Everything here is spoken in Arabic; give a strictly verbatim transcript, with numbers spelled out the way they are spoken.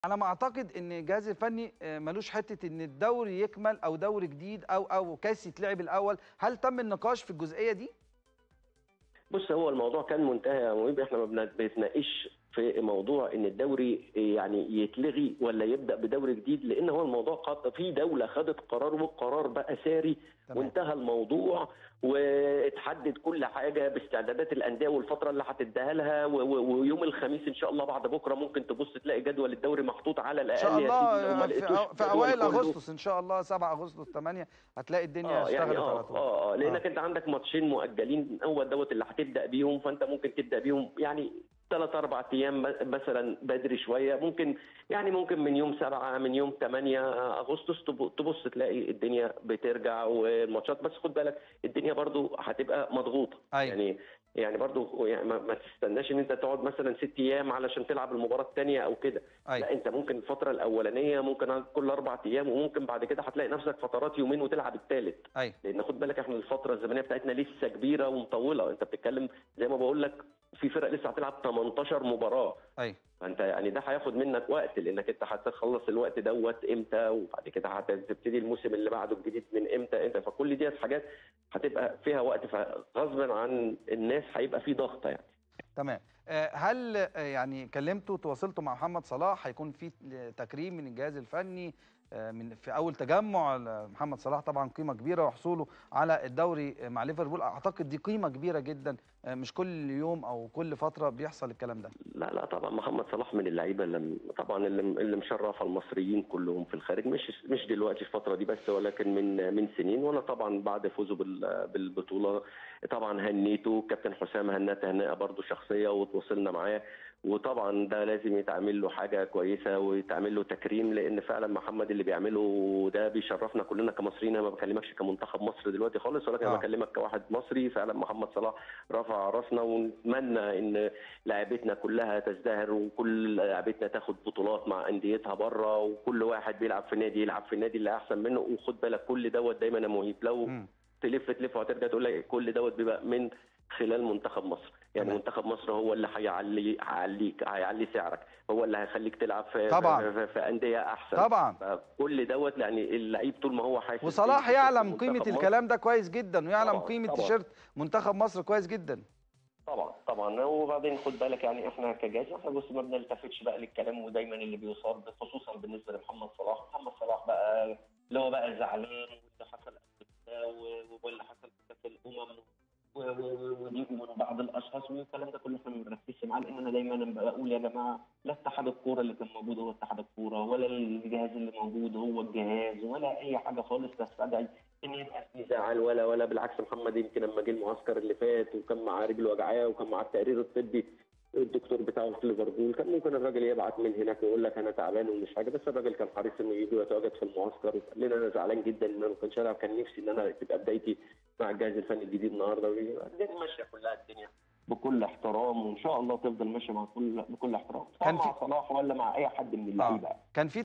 على ما اعتقد ان الجهاز الفني ملوش حته ان الدوري يكمل او دوري جديد او او كاس يتلعب الاول. هل تم النقاش في الجزئيه دي؟ بص، هو الموضوع كان منتهي يا مهيب. احنا ما بنتناقش في موضوع ان الدوري يعني يتلغي ولا يبدا بدوري جديد، لان هو الموضوع قد في دوله خدت قرار والقرار بقى ساري. تمام. وانتهى الموضوع واتحدد كل حاجه باستعدادات الانديه والفتره اللي هتديها لها، ويوم الخميس ان شاء الله بعد بكره ممكن تبص تلاقي جدول الدوري محطوط على الاقل. ان شاء الله لو ما في, لقيتوش في اوائل اغسطس ان شاء الله سبعة اغسطس ثمانية هتلاقي الدنيا اه اشتغلت يعني اه على طول. اه اه لانك آه. انت عندك ماتشين مؤجلين، هو دوت اللي هتبدا بيهم، فانت ممكن تبدا بيهم يعني ثلاث اربع ايام مثلا بدري شويه، ممكن يعني ممكن من يوم سبعة من يوم ثمانية اغسطس تبص تلاقي الدنيا بترجع والماتشات. بس خد بالك الدنيا برضو هتبقى مضغوطه. أيوة. يعني يعني برضو يعني ما تستناش ان انت تقعد مثلا ست ايام علشان تلعب المباراه الثانيه او كده. أيوة. لا، انت ممكن الفتره الاولانيه ممكن كل اربع ايام، وممكن بعد كده هتلاقي نفسك فترات يومين وتلعب الثالث. أيوة. لان خد بالك احنا الفتره الزمنيه بتاعتنا لسه كبيره ومطوله. انت بتتكلم زي ما بقول لك في فرق لسه هتلعب ثمانية عشر مباراه. ايوه. فانت يعني ده هياخد منك وقت، لانك انت هتخلص الوقت دوت امتى، وبعد كده هتبتدي الموسم اللي بعده الجديد من امتى انت. فكل دي حاجات هتبقى فيها وقت، فغصبا عن الناس هيبقى في ضغط يعني. تمام. هل يعني كلمتوا تواصلتوا مع محمد صلاح؟ هيكون في تكريم من الجهاز الفني من في اول تجمع محمد صلاح؟ طبعا قيمه كبيره، وحصوله على الدوري مع ليفربول اعتقد دي قيمه كبيره جدا، مش كل يوم او كل فتره بيحصل الكلام ده. لا لا طبعا محمد صلاح من اللعيبه اللي طبعا اللي, اللي مشرفه المصريين كلهم في الخارج، مش مش دلوقتي الفتره دي بس، ولكن من من سنين. وانا طبعا بعد فوزه بالبطوله طبعا هنيته. كابتن حسام هناه تهنئه برده شخصيه وتواصلنا معاه، وطبعا ده لازم يتعمل له حاجه كويسه ويتعمل له تكريم، لان فعلا محمد اللي بيعمله ده بيشرفنا كلنا كمصريين. انا ما بكلمكش كمنتخب مصر دلوقتي خالص، ولكن انا بكلمك كواحد مصري. فعلا محمد صلاح رفع راسنا، ونتمنى ان لاعبتنا كلها تزدهر، وكل لاعبتنا تاخد بطولات مع انديتها بره، وكل واحد بيلعب في نادي يلعب في النادي اللي احسن منه. وخد بالك كل دوت دايما يا مهيب، لو م. تلف تلف وهترجع تقول لك كل دوت بيبقى من خلال منتخب مصر. يعني تمام. منتخب مصر هو اللي هيعلي هيعليك هيعلي سعرك، هو اللي هيخليك تلعب في طبعا. في, في, في انديه احسن طبعا. فكل دوت يعني اللعيب طول ما هو حاسس. وصلاح يعلم قيمه الكلام ده كويس جدا، ويعلم قيمه تيشيرت منتخب مصر كويس جدا. طبعا طبعا. وبعدين خد بالك يعني احنا كجهاز احنا بص ما بنلتفتش بقى للكلام، ودايما اللي بيصاب خصوصا بالنسبه لمحمد صلاح. محمد صلاح بقى اللي هو بقى زعلان واللي حصل واللي حصل في كاس الامم ودي من بعض الاشخاص والكلام ده كله احنا ما بنركزش معاه، لان انا دايما بقول يا جماعه لا اتحاد الكوره اللي كان موجود هو اتحاد الكوره، ولا الجهاز اللي موجود هو الجهاز، ولا اي حاجه خالص تستدعي ان يبقى في زعل ولا ولا بالعكس. محمد يمكن لما جه المعسكر اللي فات وكان معاه رجله وجعاه وكان معاه التقرير الطبي الدكتور بتاعه في ليفربول، كان ممكن الراجل يبعت من هناك ويقول لك انا تعبان ومش حاجه، بس الراجل كان حريص انه يجي ويتواجد في المعسكر. وقال لنا انا زعلان جدا ان انا ما كنتش العب، كان نفسي ان انا تبقى بدايتي مع الجهاز الفني الجديد النهارده. الدنيا ماشيه كلها الدنيا بكل احترام، وان شاء الله تفضل ماشيه مع كل بكل احترام، سواء مع صلاح ولا مع اي حد من اللعيبه. كان في